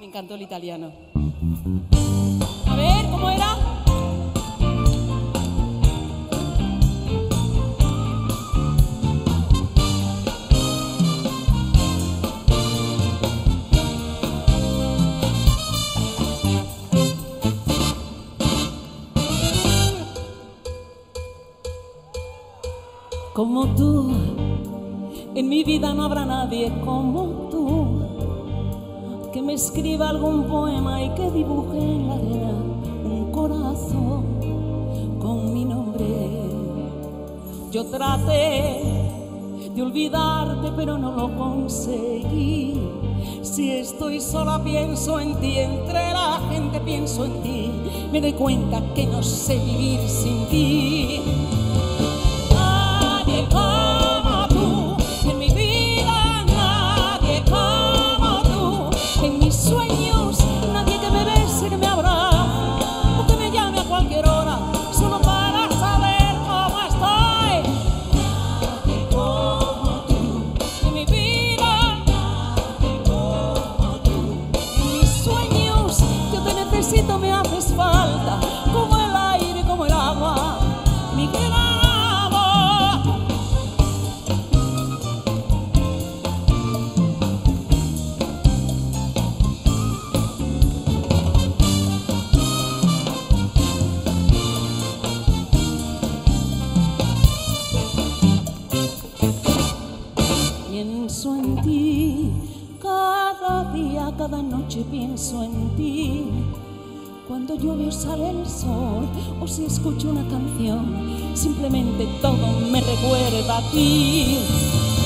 Me encantó el italiano. A ver, ¿cómo era? Como tú, en mi vida no habrá nadie como tú, que me escriba algún poema y que dibuje en la arena un corazón con mi nombre. Yo traté de olvidarte, pero no lo conseguí. Si estoy sola pienso en ti, entre la gente pienso en ti. Me doy cuenta que no sé vivir sin ti. Nadie como tú, en mi vida nadie como tú. En mis sueños nadie que me bese, que me abrace o que me llame a cualquier hora solo para saber cómo estoy. Nadie como tú, en mi vida nadie como tú. En mis sueños yo te necesito, me haces falta, como el aire, como el agua, mi gran amor. Pienso en ti, cada día, cada noche pienso en ti. Cuando llueve o sale el sol, o si escucho una canción, simplemente todo me recuerda a ti.